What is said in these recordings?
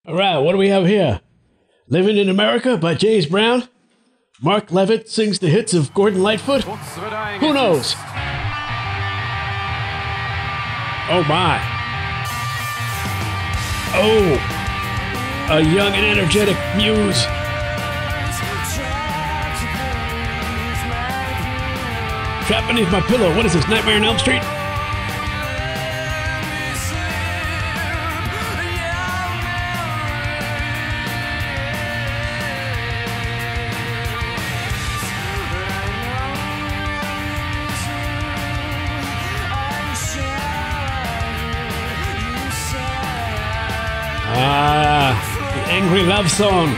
All right, what do we have here? Living in America by James Brown. Mark Levitt sings the hits of Gordon Lightfoot. Who knows? Oh my. Oh, a young and energetic Muse. Trapped beneath my pillow. What is this, Nightmare on Elm Street? Ah, the angry love song.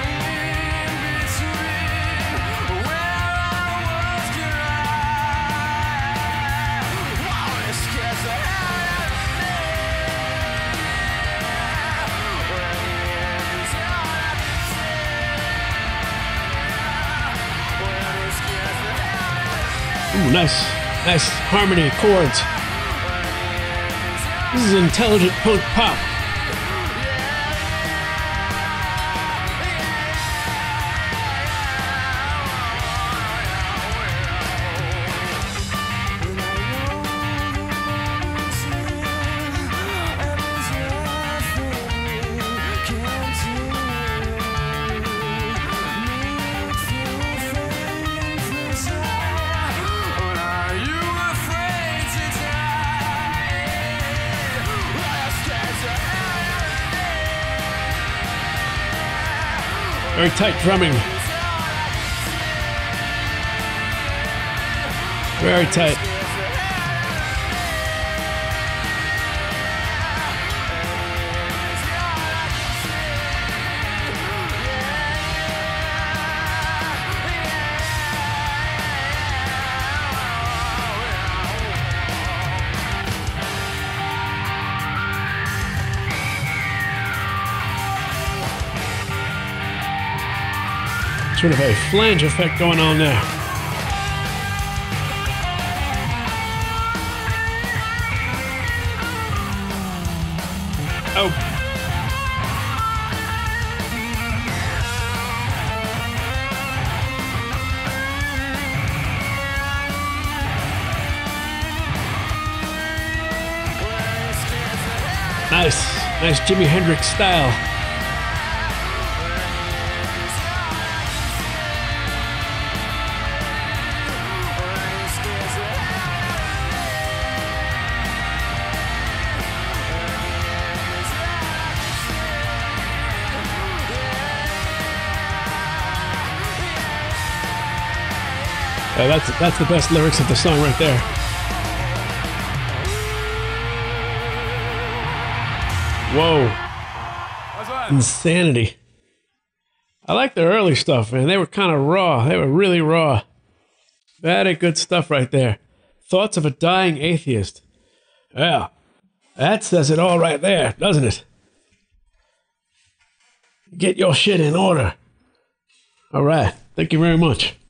Ooh, nice harmony chords. This is intelligent punk pop. Very tight drumming. Very tight. Sort of a flange effect going on there. Oh. Nice Jimi Hendrix style. That's the best lyrics of the song right there. Whoa. Insanity. I like their early stuff, man. They were kind of raw. They were really raw. Very good stuff right there. Thoughts of a Dying Atheist. Yeah. That says it all right there, doesn't it? Get your shit in order. All right. Thank you very much.